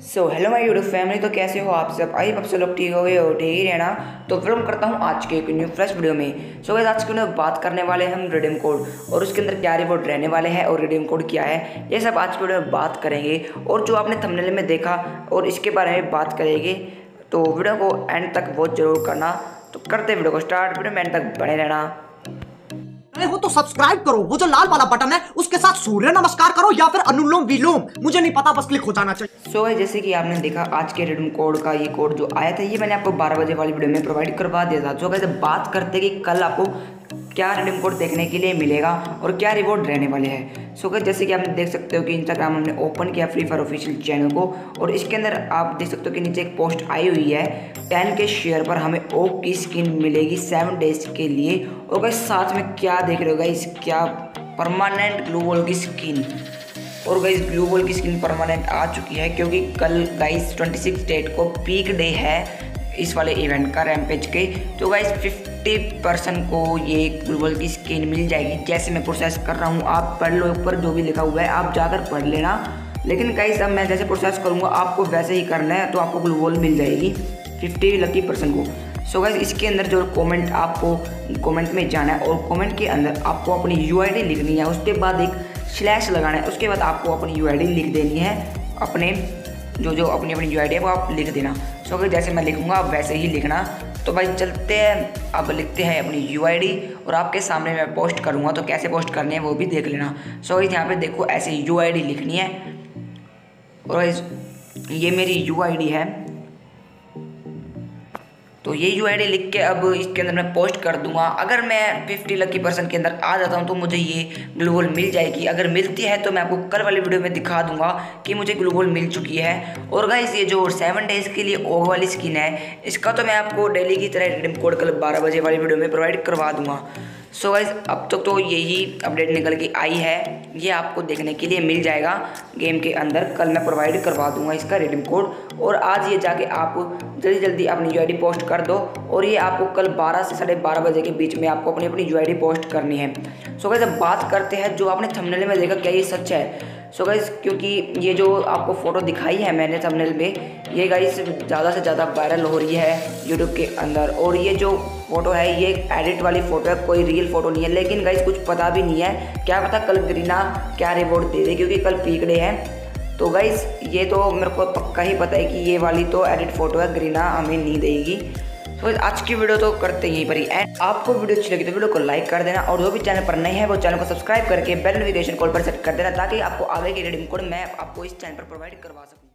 So hello my YouTube family. तो कैसे हो आप सब? आई आप सब लोग ठीक हो गए हो, ठीक ही रहना। तो वेलकम करता हूँ आज के एक न्यू फ्रेश वीडियो में। सो गाइस आज की वीडियो में बात करने वाले हैं हम रिडीम कोड और उसके अंदर क्या रिवॉर्ड रहने वाले हैं और रिडीम कोड क्या है, ये सब आज की वीडियो में बात करेंगे। और जो आपने थंबनेल में देखा और इसके बारे में बात करेंगे, तो वीडियो को एंड तक वॉच जरूर करना। तो करते वीडियो को स्टार्ट, वीडियो में एंड तक बने रहना। हो तो सब्सक्राइब करो, वो जो लाल वाला बटन है उसके साथ सूर्य नमस्कार करो या फिर अनुलोम विलोम, मुझे नहीं पता, बस क्लिक हो जाना चाहिए। सो जैसे कि आपने देखा आज के रिडीम कोड का ये कोड जो आया था, ये मैंने आपको 12 बजे वाली वीडियो में प्रोवाइड करवा दिया था। जो कैसे बात करते कि कल आपको क्या रिडीम कोड देखने के लिए मिलेगा और क्या रिवॉर्ड रहने वाले हैं। सो गाइस जैसे कि आपने देख सकते हो कि इंस्टाग्राम हमने ओपन किया फ्री फायर ऑफिशियल चैनल को, और इसके अंदर आप देख सकते हो कि नीचे एक पोस्ट आई हुई है 10 के शेयर पर हमें ओक की स्किन मिलेगी 7 डेज के लिए। और गाइस साथ में क्या देख रहे हो गाइस, क्या परमानेंट ग्लू वॉल की स्किन। और गाइस ग्लू वॉल की स्किन परमानेंट आ चुकी है, क्योंकि कल गाइस 26 डेट को पीक डे है इस वाले इवेंट का रैम्पेज के। तो गाइस 50% को ये ग्लू वॉल की स्किन मिल जाएगी। जैसे मैं प्रोसेस कर रहा हूँ, आप पढ़ लो, ऊपर जो भी लिखा हुआ है आप जाकर पढ़ लेना। लेकिन गाइस अब मैं जैसे प्रोसेस करूँगा आपको वैसे ही करना है, तो आपको ग्लू वॉल मिल जाएगी 50 लकी % को। सो गाइस इसके अंदर जो कमेंट, आपको कमेंट में जाना है और कमेंट के अंदर आपको अपनी यूआईडी लिखनी है। उसके बाद एक स्लैश लगाना है, उसके बाद आपको अपनी यूआईडी लिख देनी है। अपने जो अपनी यूआईडी है वो आप लिख देना। सो गाइस जैसे मैं लिखूंगा आप वैसे ही लिखना। तो भाई चलते हैं, अब लिखते हैं अपनी यूआईडी और आपके सामने मैं पोस्ट करूँगा, तो कैसे पोस्ट करनी है वो भी देख लेना। सो गाइस यहाँ पे देखो ऐसे यूआईडी लिखनी है, और ये मेरी यूआईडी है। तो ये यूआईडी लिख के अब इसके अंदर मैं पोस्ट कर दूंगा। अगर मैं 50 लकी % के अंदर आ जाता हूँ तो मुझे ये ग्लू वॉल मिल जाएगी। अगर मिलती है तो मैं आपको कल वाली वीडियो में दिखा दूंगा कि मुझे ग्लू वॉल मिल चुकी है। और गाइस ये जो 7 डेज के लिए ओग वाली स्किन है, इसका तो मैं आपको डेली की तरह रिडीम कोड कल 12 बजे वाली वीडियो में प्रोवाइड करवा दूंगा। सो गाइस अब तक तो यही अपडेट निकल के आई है, ये आपको देखने के लिए मिल जाएगा गेम के अंदर। कल मैं प्रोवाइड करवा दूंगा इसका रिडीम कोड, और आज ये जाके आप जल्दी जल्दी अपनी यूआईडी पोस्ट कर दो। और ये आपको कल 12 से 12:30 बजे के बीच में आपको अपनी यूआईडी पोस्ट करनी है। सो गाइस अब बात करते हैं जो आपने थंबनेल में देखा, क्या ये सच है? सो गाइस क्योंकि ये जो आपको फ़ोटो दिखाई है मैंने थंबनेल में, ये गाइस ज़्यादा से ज़्यादा वायरल हो रही है यूट्यूब के अंदर। और ये जो फ़ोटो है ये एडिट वाली फ़ोटो है, कोई रियल फ़ोटो नहीं है। लेकिन गाइस कुछ पता भी नहीं है, क्या पता कल गरीना क्या रिवॉर्ड दे दे, क्योंकि कल पीक डे है। तो गाइस ये तो मेरे को पक्का ही पता है कि ये वाली तो एडिट फ़ोटो है, गरीना हमें नहीं देगी। तो आज की वीडियो तो करते यहीं पर ही एंड। आपको वीडियो अच्छी लगी तो वीडियो को लाइक कर देना, और जो भी चैनल पर नए हैं वो चैनल को सब्सक्राइब करके बेल नोटिफिकेशन कॉल पर सेट कर देना, ताकि आपको आगे की रिडीम कोड मैं आपको इस चैनल पर प्रोवाइड करवा सकूँ।